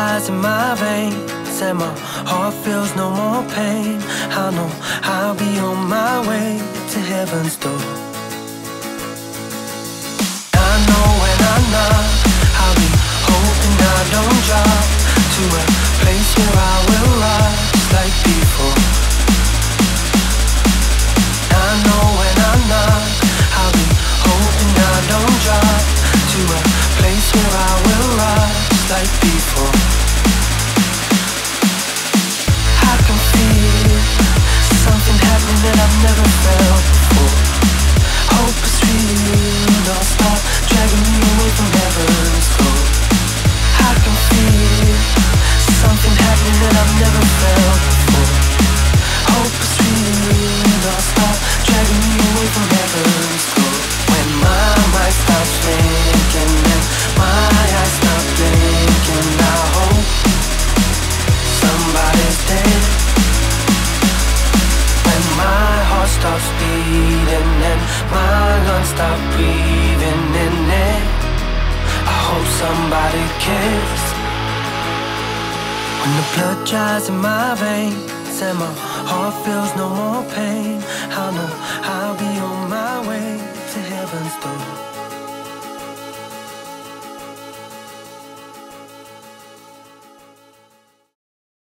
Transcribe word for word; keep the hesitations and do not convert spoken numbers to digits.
dries in my veins and my heart feels no more pain, I know I'll be on my way to heaven's door. I know when I knock, I'll be hoping I don't drop to a place where I will rise like before. I know when I knock, I'll be hoping I don't drop to a place where I will rise like before. I can feel something happening that I've never felt before. Hope is real, don't stop dragging me away from heaven's door. I can feel something happening that I've never felt before. Hope is real, don't stop dragging me away from heaven's door. When my mind stops thinking and my eyes stop blinking, I hope somebody's dead. When my heart stops beating and my lungs stop breathing in it, I hope somebody cares. When the blood dries in my veins and my heart feels no more